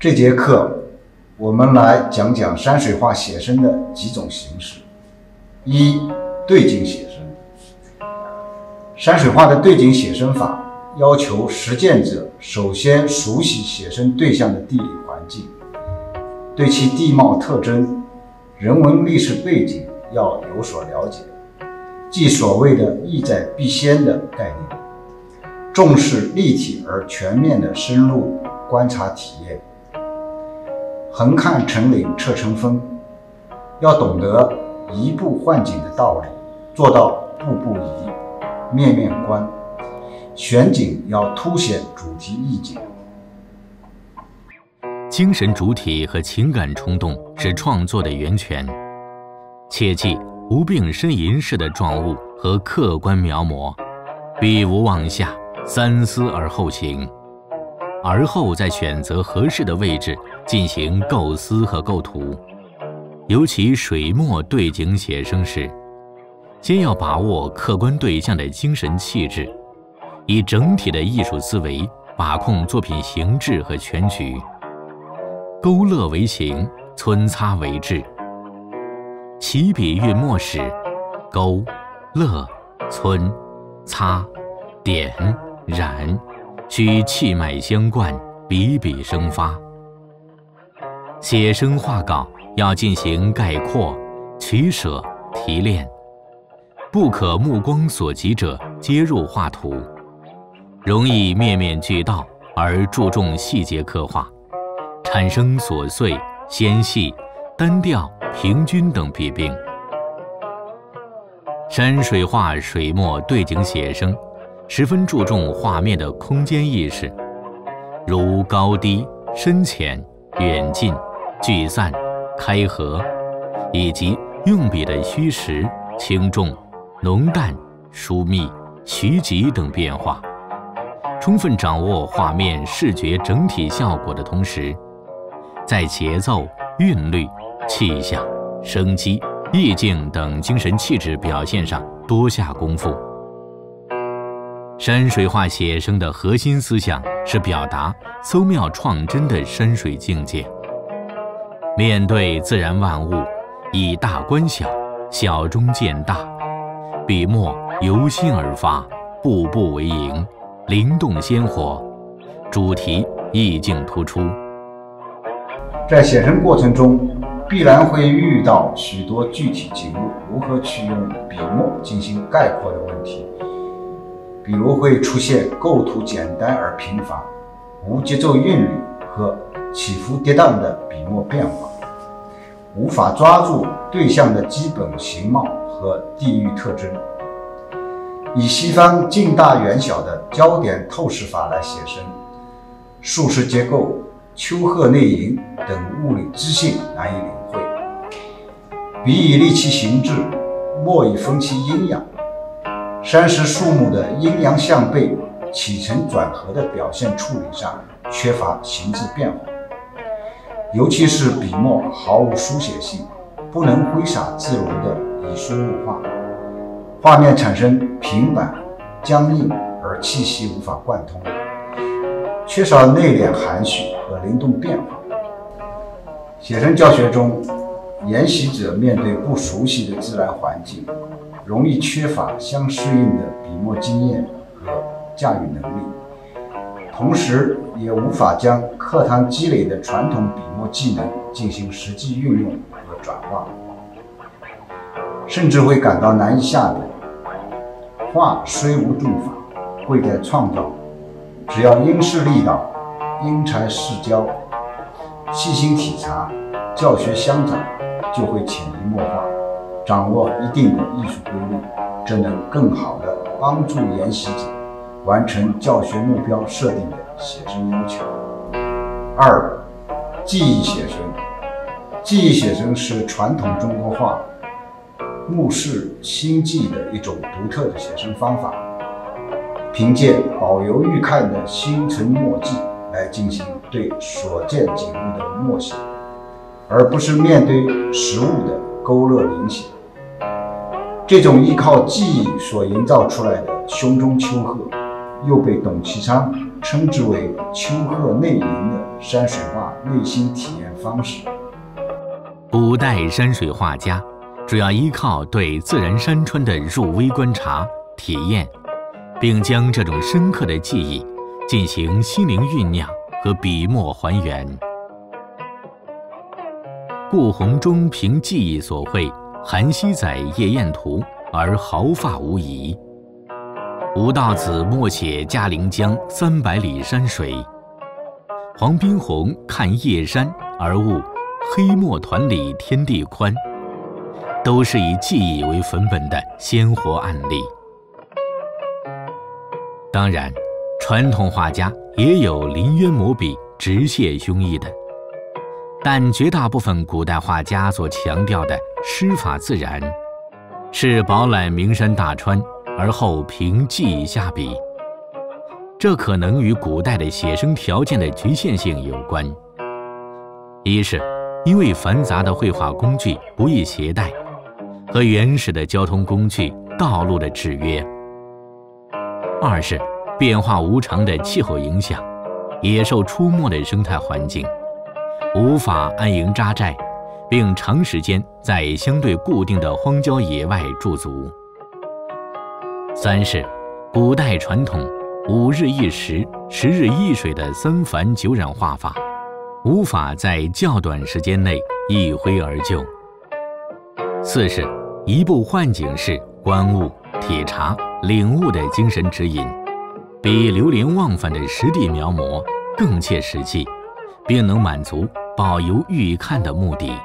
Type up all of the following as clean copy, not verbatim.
这节课我们来讲讲山水画写生的几种形式。一、对景写生。山水画的对景写生法要求实践者首先熟悉写生对象的地理环境，对其地貌特征、人文历史背景要有所了解，即所谓的意在必先的概念，重视立体而全面的深入观察体验。横看成岭侧成峰，要懂得移步换景的道理，做到步步移，面面观。选景要凸显主题意境。 精神主体和情感冲动是创作的源泉，切记无病呻吟式的状物和客观描摹，笔无妄下，三思而后行，而后再选择合适的位置进行构思和构图。尤其水墨对景写生时，先要把握客观对象的精神气质，以整体的艺术思维把控作品形制和全局。勾勒为形，皴擦为质。起笔韵墨时，勾、勒、皴、擦、点、染，需气脉相贯，笔笔生发。写生画稿要进行概括、取舍、提炼，不可目光所及者皆入画图，容易面面俱到而注重细节刻画，产生琐碎、纤细、单调、平均等弊病。山水画水墨对景写生十分注重画面的空间意识，如高低、深浅、远近、聚散、开合，以及用笔的虚实、轻重、浓淡、疏密、徐急等变化，充分掌握画面视觉整体效果的同时，在节奏、韵律、气象、生机、意境等精神气质表现上多下功夫。山水画写生的核心思想是表达搜妙创真的山水境界。面对自然万物，以大观小，小中见大，笔墨由心而发，步步为营，灵动鲜活，主题意境突出。 在写生过程中，必然会遇到许多具体景物如何去用笔墨进行概括的问题，比如会出现构图简单而贫乏、无节奏韵律和起伏跌宕的笔墨变化，无法抓住对象的基本形貌和地域特征。以西方近大远小的焦点透视法来写生，树势结构、丘壑内营等物理知性难以领会，笔以立其形制，墨以分其阴阳。山石树木的阴阳相背、起承转合的表现处理上缺乏形制变化，尤其是笔墨毫无书写性，不能挥洒自如地以书入画，画面产生平板、僵硬而气息无法贯通，缺少内敛含蓄和灵动变化。写生教学中，研习者面对不熟悉的自然环境，容易缺乏相适应的笔墨经验和驾驭能力，同时也无法将课堂积累的传统笔墨技能进行实际运用和转化，甚至会感到难以下笔。画虽无重法，贵在创造，只要因势利导、因材施教，细心体察，教学相长，就会潜移默化，掌握一定的艺术规律，这能更好地帮助研习者完成教学目标设定的写生要求。二、记忆写生。记忆写生是传统中国画目视心记的一种独特的写生方法，凭借保留预看的心存墨迹来进行对所见景物的默写，而不是面对实物的勾勒临写。这种依靠记忆所营造出来的胸中丘壑， 又被董其昌称之为丘壑内营的山水画内心体验方式。 古代山水画家主要依靠对自然山川的入微观察、体验，并将这种深刻的记忆进行心灵酝酿和笔墨还原。顾闳中凭记忆所绘，韩熙载夜宴图而毫发无遗。吴道子默写嘉陵江300里山水，黄宾虹看夜山而悟黑墨团里天地宽，都是以记忆为粉本的鲜活案例。当然，传统画家也有临渊摹笔、直泻胸臆的，但绝大部分古代画家所强调的师法自然，是饱览名山大川，而后凭记忆下笔。这可能与古代的写生条件的局限性有关。一是因为繁杂的绘画工具不易携带，和原始的交通工具、道路的制约；二是变化无常的气候影响，野兽出没的生态环境，无法安营扎寨，并长时间在相对固定的荒郊野外驻足；三是古代传统5日1时、10日1水的3繁9染画法，无法在较短时间内一挥而就；四是移步换景式观物、体察、领悟的精神指引，比流连忘返的实地描摹更切实际，并能满足保游欲看的目的。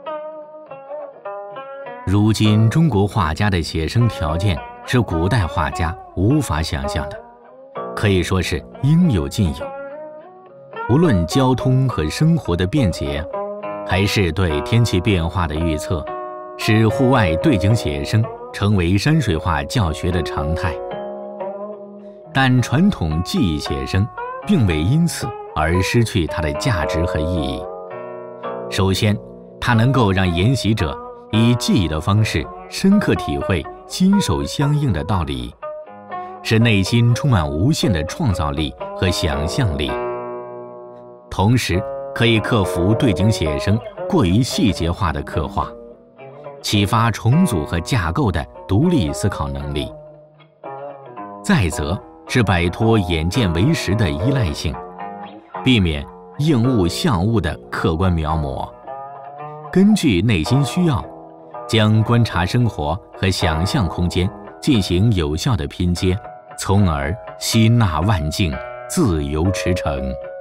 如今中国画家的写生条件是古代画家无法想象的，可以说是应有尽有。无论交通和生活的便捷，还是对天气变化的预测，使户外对景写生成为山水画教学的常态。但传统记忆写生并未因此而失去它的价值和意义。首先，它能够让研习者以记忆的方式深刻体会心手相应的道理，使内心充满无限的创造力和想象力。同时，可以克服对景写生过于细节化的刻画，启发重组和架构的独立思考能力。再则是摆脱眼见为实的依赖性，避免应物象物的客观描摹，根据内心需要，将观察生活和想象空间进行有效的拼接，从而吸纳万境，自由驰骋。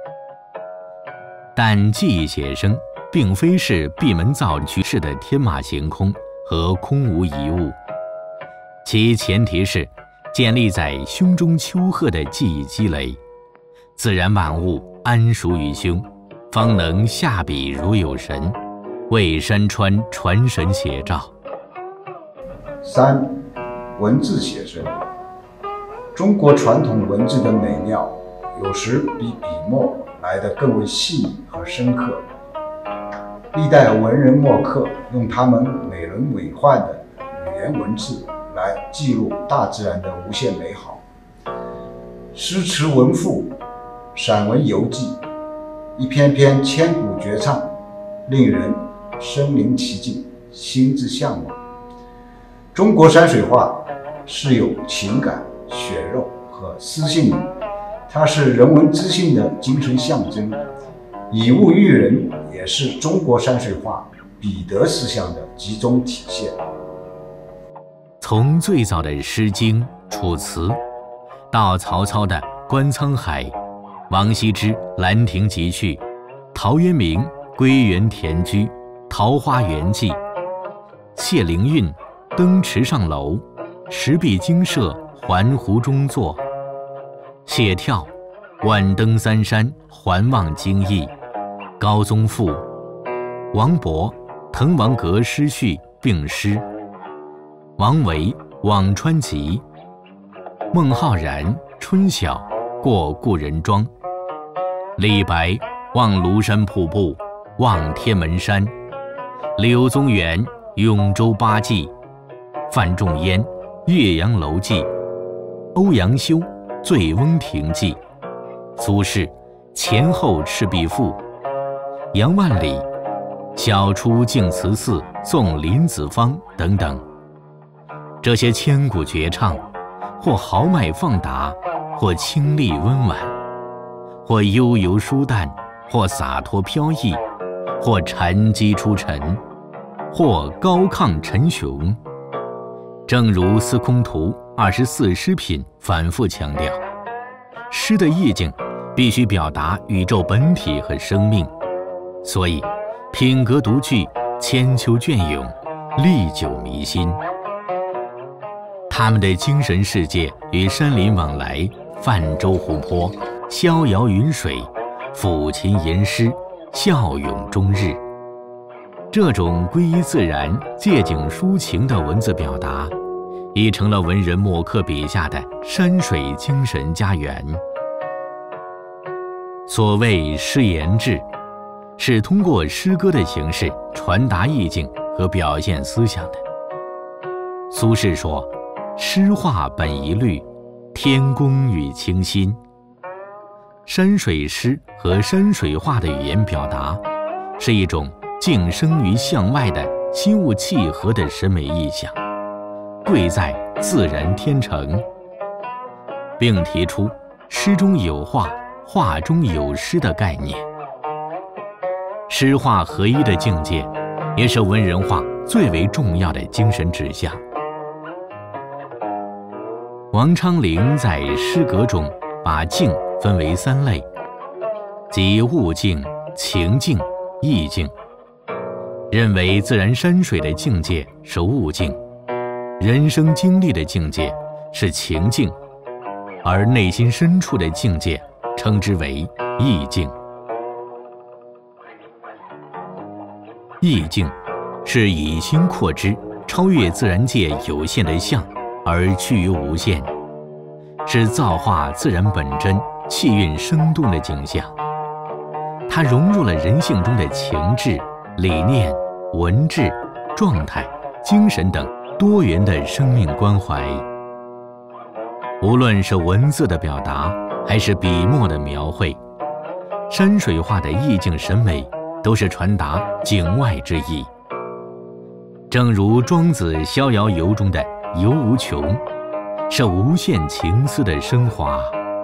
但记忆写生并非是闭门造句式的天马行空和空无一物，其前提是建立在胸中丘壑的记忆积累，自然万物安熟于胸，方能下笔如有神，为山川传神写照。 三、文字写生。中国传统文字的美妙，有时比笔墨来得更为细腻和深刻。历代文人墨客用他们美轮美奂的语言文字来记录大自然的无限美好。诗词文赋、散文游记，一篇篇千古绝唱，令人身临其境，心之向往。中国山水画是有情感、血肉和诗性的，它是人文知性的精神象征，以物喻人也是中国山水画彼得思想的集中体现。 从最早的《诗经》《楚辞》，到曹操的《观沧海》，王羲之《兰亭集序》，陶渊明《归园田居》《桃花源记》，谢灵运《登池上楼》，石壁精舍环湖中坐，谢眺晚登三山，环望荆益，高宗父，王勃《滕王阁诗序》并诗，王维《辋川集》，孟浩然《春晓》过故人庄，李白《望庐山瀑布，望天门山》，柳宗元《永州八记》，范仲淹《岳阳楼记》，欧阳修《 醉翁亭记》，苏轼前后赤壁赋，杨万里小出净慈寺送林子方等等。这些千古绝唱，或豪迈放达，或清丽温婉，或悠游舒淡，或洒脱飘逸，或沉积出尘，或高亢沉雄。正如司空图24诗品反复强调，诗的意境必须表达宇宙本体和生命，所以品格独具，千秋隽永，历久弥新。他们的精神世界与山林往来，泛舟湖泊，逍遥云水，抚琴吟诗，效咏终日。这种归依自然、借景抒情的文字表达，已成了文人墨客笔下的山水精神家园。所谓诗言志，是通过诗歌的形式传达意境和表现思想的。苏轼说：“诗画本一律，天工与清新。”山水诗和山水画的语言表达，是一种静生于向外的心物契合的审美意象，贵在自然天成，并提出诗中有画，画中有诗的概念。诗画合一的境界，也是文人画最为重要的精神指向。王昌龄在诗格中把静分为3类，即物境、情境、意境，认为自然山水的境界是物境，人生经历的境界是情境，而内心深处的境界称之为意境。意境是以心扩之，超越自然界有限的相，而趋于无限，是造化自然本真、气韵生动的景象。它融入了人性中的情志、理念、文志、状态、精神等多元的生命关怀。无论是文字的表达，还是笔墨的描绘，山水画的意境审美都是传达境外之意。正如庄子《逍遥游》中的游无穷，是无限情思的升华。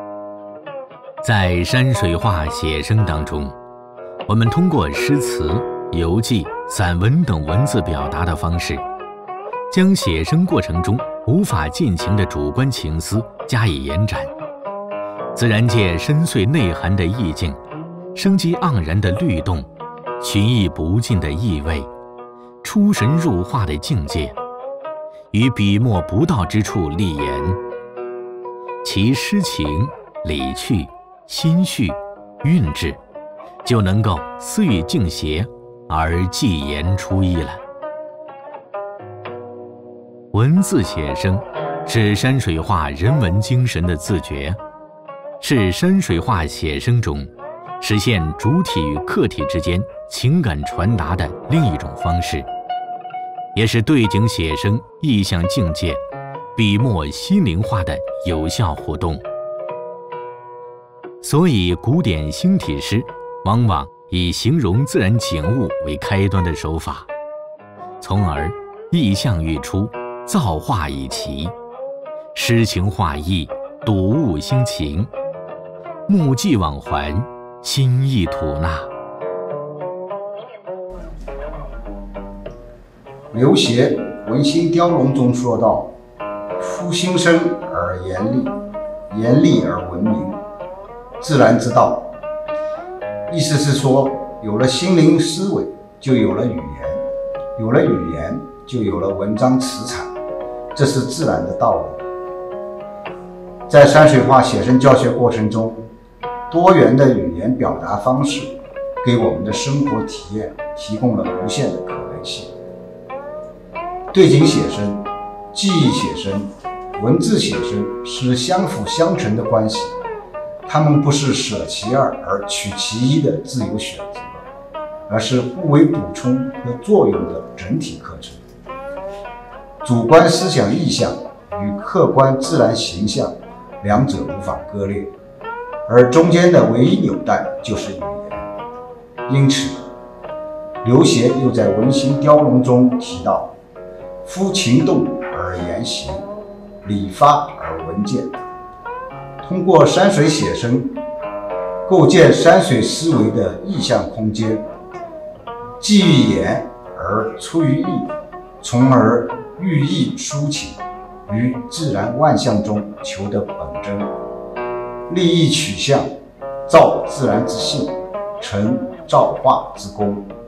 在山水画写生当中，我们通过诗词、游记、散文等文字表达的方式，将写生过程中无法尽情的主观情思加以延展，自然界深邃内涵的意境，生机盎然的律动，寻意不尽的意味，出神入化的境界，于笔墨不到之处立言，其诗情、理趣、心绪、韵致，就能够思与境谐，而寄言出意了。文字写生是山水画人文精神的自觉，是山水画写生中实现主体与客体之间情感传达的另一种方式，也是对景写生意象境界、笔墨心灵化的有效互动。所以古典星体诗往往以形容自然景物为开端的手法，从而意象愈出，造化以奇，诗情画意，睹物兴情，目既往还，心意吐纳。 刘勰《文心雕龙》中说道：“夫心生而言厉，言厉而文明，自然之道。”意思是说，有了心灵思维，就有了语言，有了语言，就有了文章词采，这是自然的道理。在山水画写生教学过程中，多元的语言表达方式给我们的生活体验提供了无限的可能性。对景写生、记忆写生、文字写生是相辅相成的关系，它们不是舍其二而取其一的自由选择，而是互为补充和作用的整体课程。主观思想意象与客观自然形象两者无法割裂，而中间的唯一纽带就是语言。因此，刘勰又在《文心雕龙》中提到：“夫情动而言行，理发而文见。”通过山水写生，构建山水思维的意象空间，寄于言而出于意，从而寓意抒情，于自然万象中求得本真，立意取象，造自然之性，成造化之功。